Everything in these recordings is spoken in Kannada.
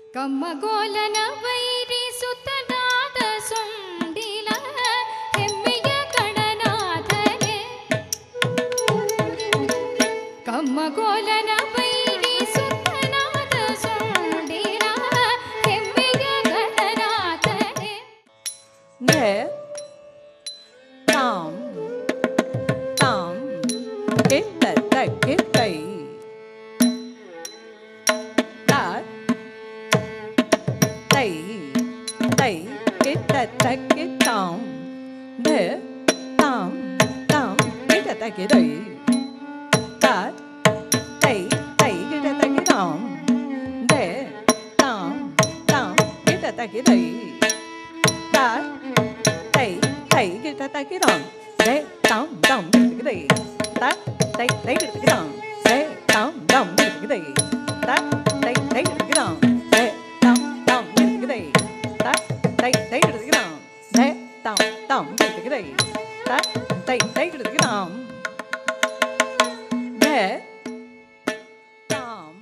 ಕಮ್ಮಗೋಲನ ವೈರಿ ಸುತ್ತನಾದ ಸುಂಡಿಲ ಹೆಮ್ಮೆಯ ಗಣನಾಥನೆ ಕಮ್ಮಗೋಲನ ವೈರಿ ಸುತ್ತನಾದ ಸುಂಡಿಲ ಹೆಮ್ಮೆಯ ಗಣನಾಥನೆ ತಾಂ ತಾಂ ಕೆಟ್ಟ ಕೆಟ್ಟೈ tay tay cái ta ta cái tòng để tòng tòng cái ta ta cái đầy ta tay tay cái ta ta cái tòng để tòng tòng cái ta ta cái đầy ta tay tay cái ta ta cái tòng để tòng tòng cái đầy ta tay tay cái tòng để tòng tòng cái đầy ta tay tay cái tòng để tòng tòng cái đầy ta tay tay cái tòng để tòng tòng cái đầy ta tay tay cái tòng để tòng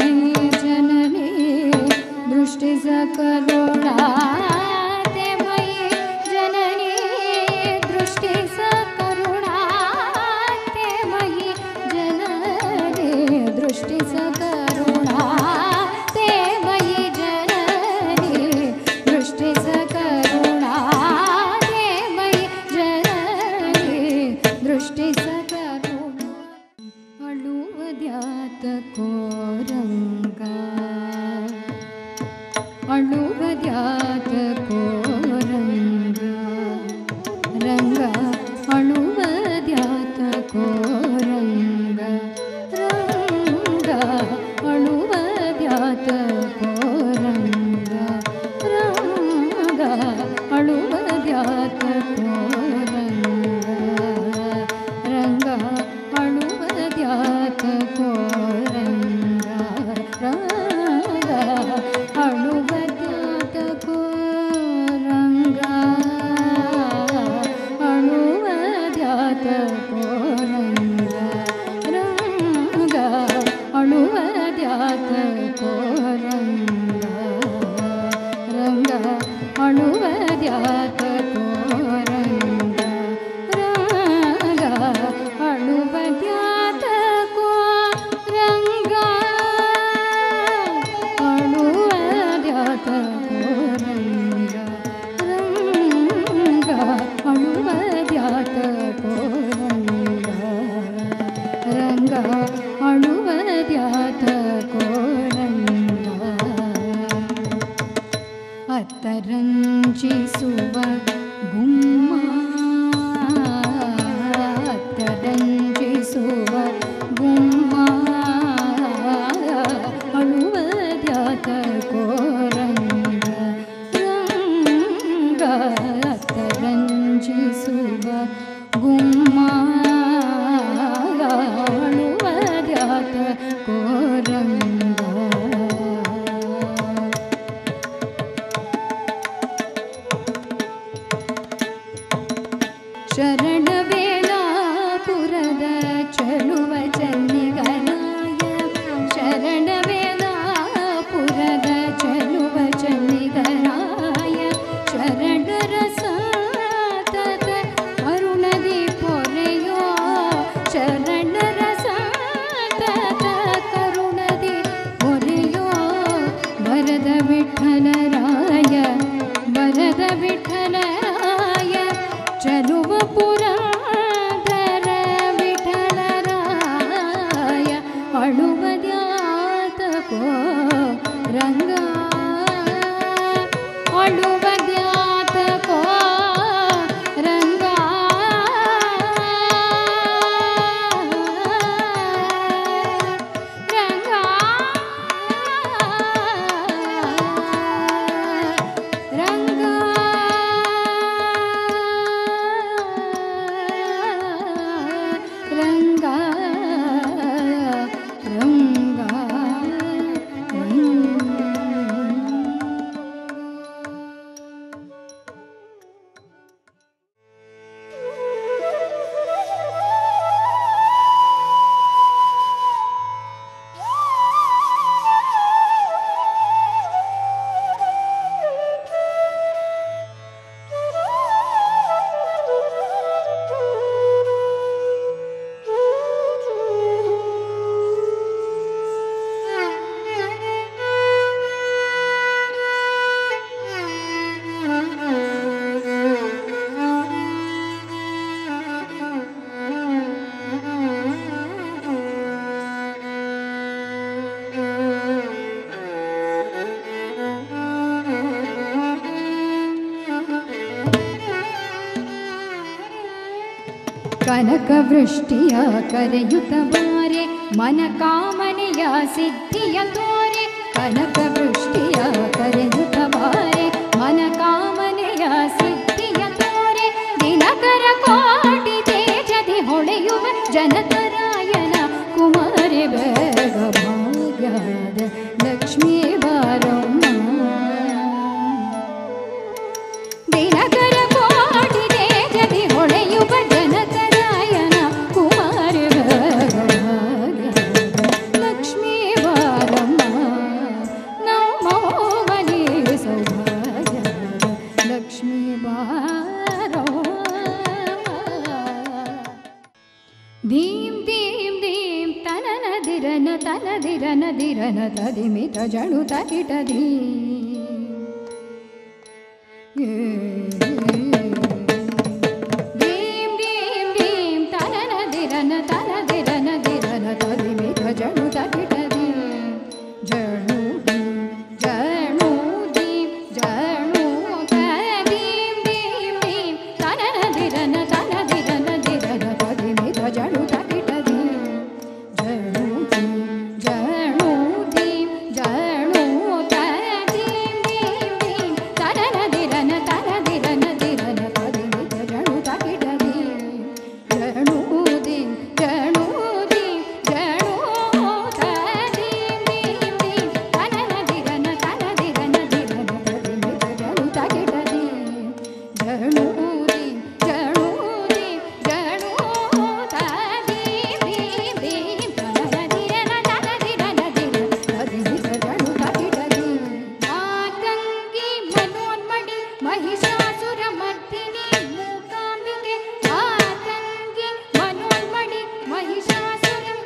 दृष्टि सकरुणा ते मयि ಅಳುವದ್ಯಾತ ರಂಗ ಅಳುವದ್ಯಾತ ರಂಗ ರಂಗ ಅಳುವದ್ಯಾತ ರಂಗ ಅಳುವದ್ಯಾತ ರಂಗ ರಂಗ ಅಳುವದ್ಯಾತ ರಂಗ ರಂಗ ಅಳುವದ್ಯಾತ ರಂಗ ರಂಗ ಅಳುವದ್ಯಾತ ರಂಗ ಅಳುವದ್ಯಾತ ರಂಗ ರಂಗ ಅಳುವದ್ಯಾತ ರಂಗ ಅಳುವದ್ಯಾತ ರಂಗ ಅತ್ತರಂಜಿಸುವ ಗುಮ್ಮ ಅತ್ತರಂಜಿಸುವ ಗುಮ್ಮ ಅಳುವದ್ಯಾತ ರಂಗ ರಂಗ ಅತ್ತರಂಜಿಸುವ ಗುಮ್ಮ ಅಳುವದ್ಯಾತ ರಂಗ ಶರಣವೇಲಾಪುರದ ಚಲುವ ಚನ್ನಿಗರಾಯ ಶರಣವೇಲಾಪುರದ ಚಲುವ ಚನ್ನಿಗರಾಯ ಶರಣರ ಸಾತದ ಕರುಣದಿ ಪೊರೆಯೋ ಶರಣರ ಸಾತದ ಕರುಣದಿ ಪೊರೆಯೋ ವರದ ವಿಠಲರಾಯ ವರದ ವಿಠಲರಾಯ ಚಲುವ ಪುರಂದರ ವಿಠಲರಾಯ ಅಳುವದ್ಯಾತಕೋ ರಂಗ ಅಳುವದ್ಯಾತಕೋ ರಂಗ ರಂಗ ರಂಗ ರಂಗ ರಂಗ ಕನಕವೃಷ್ಟಿಯ ಕರೆಯುತ್ತ ಬಾರೆ ಮನ ಕಾಮನೆಯ ಸಿದ್ಧಿಯ ತೋರೆ ಕನಕವೃಷ್ಟಿಯ ಕರೆಯುತ್ತ ಬಾರೆ ಮನ ಕಾಮನೆಯ ಸಿದ್ಧಿಯ ತೋರೆ ದಿನಕರ ಕೋಟಿ ತೇಜದಿ ಹೊಳೆಯುವ ಜನಕರಾಯನ ಕುಮಾರಿ ಬೇಗ ಭಾಗ್ಯದ ಲಕ್ಷ್ಮೀ ಬಾರಮ್ಮ ದಿನಕರ ಕೋಟಿ ತೇಜದಿ ಹೊಳೆಯುವ ಜನಕರಾಯನ ಕುಮಾರಿ ಬೇಗ ಭಾಗ್ಯದ ಲಕ್ಷ್ಮೀ ಬಾರಮ್ಮ ನಮೋ ಬಲಿ ಸೌಭಾಗ್ಯದ ಲಕ್ಷ್ಮೀ ಬಾರಮ್ಮ ಧೀಂ ಧೀಂ ಧೀಂ ತನನದಿರನ ತನದಿರನ ದಿರನ ತದಿಮಿತ ಜಣು ತಕಿಟಧೀ ಧೀಂ ಧೀಂ ಧೀಂ ತನನದಿರನ ತನದಿರನ ದಿರನ ತದಿಮಿತ ಜಣು ತಕಿಟಧೀ ಜಣು ಜಣು ಧೀಂ ಜಣು ತದೀಂ ಧೀಂ ಧೀಂ ತನನದಿರನ ತನದಿರನ ದಿರನ ತದಿಮಿತ ಜಣು ತಕಿಟಧೀ ಜಣು ಜಣು ಧೀಂ ಜಣು ತದೀಂ ಧೀಂ ಧೀಂ ತನನದಿರನ महिषासुरमर्दिनी मूकाम्बिके मातङ्गी मनोन्मणि महिषासुरं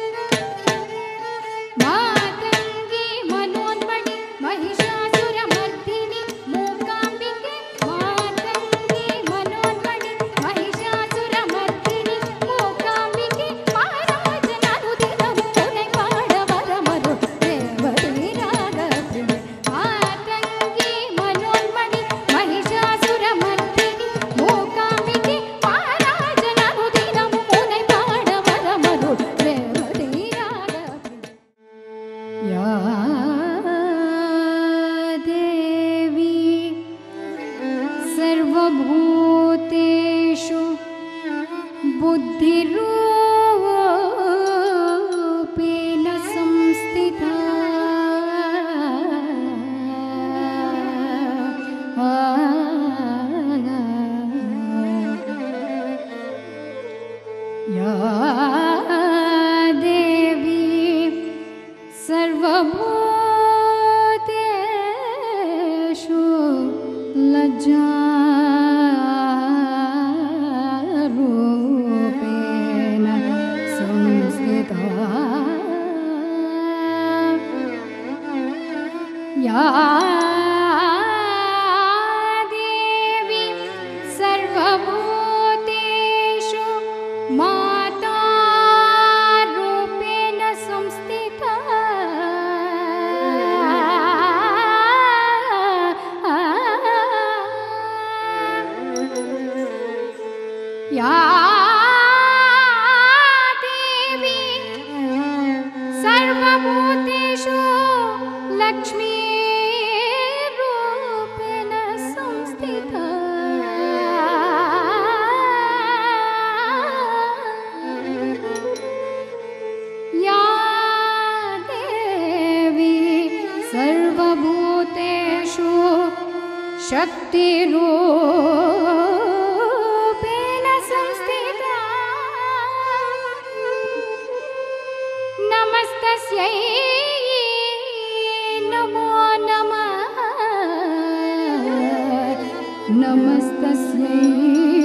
मातङ्गी मनोन्मणि महिषासुरमर्दिनी मूकाम्बिके मातङ्गी मनोन्मणि महिषासुरमर्दिनी मूकाम्बिके महाराजननुदिनमु मुनै पाडवरमरु देववीरागप्रिये मातङ्गी मनोन्मणि महिषासुरमर्दिनी मूकाम्बिके महाराजननुदिनमु मुनै पाडवरमरु देववीरागप्रिये या देवी सर्वभूतेषु बुद्धिरूपेण संस्थिता या देवी सर्वभूतेषु लज्जारूपेण संस्थिता या देवी सर्वभूतेषु मातारूपेण संस्थिता या देवी सर्वभूतेषु लक्ष्मीरूपेण संस्थिता या देवी सर्वभूतेषु शक्तिरूपेण संस्थिता नमस्तस्यै नमो नमः नमस्तस्यै